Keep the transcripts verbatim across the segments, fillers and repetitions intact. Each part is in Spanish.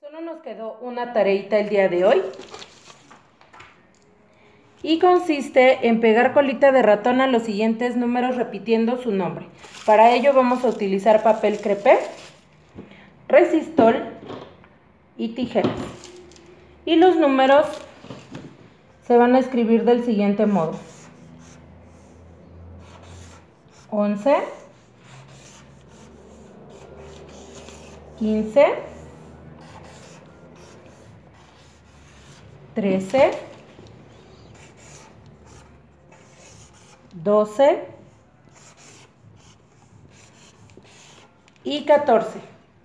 Solo nos quedó una tareita el día de hoy y consiste en pegar colita de ratón a los siguientes números repitiendo su nombre. Para ello vamos a utilizar papel crepé, resistol y tijeras. Y los números se van a escribir del siguiente modo: once, quince, trece, doce y catorce.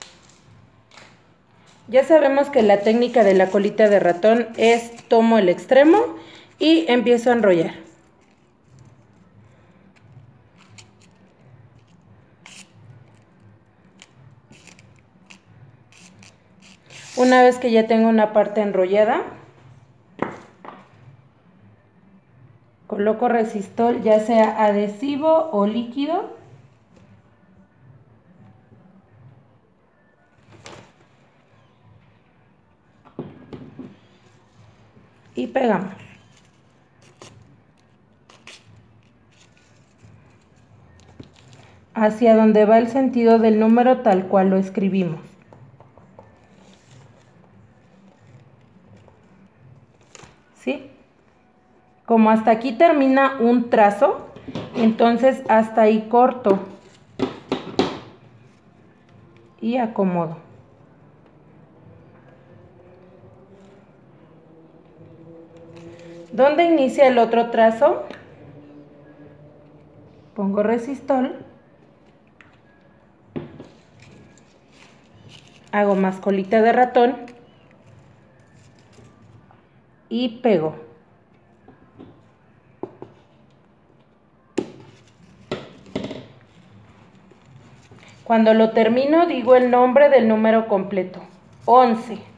Ya sabemos que la técnica de la colita de ratón es: tomo el extremo y empiezo a enrollar. Una vez que ya tengo una parte enrollada, coloco resistol, ya sea adhesivo o líquido, y pegamos. Hacia donde va el sentido del número tal cual lo escribimos. ¿Sí? Como hasta aquí termina un trazo, entonces hasta ahí corto y acomodo. Donde inicia el otro trazo, pongo resistol, hago más colita de ratón y pego. Cuando lo termino digo el nombre del número completo: once.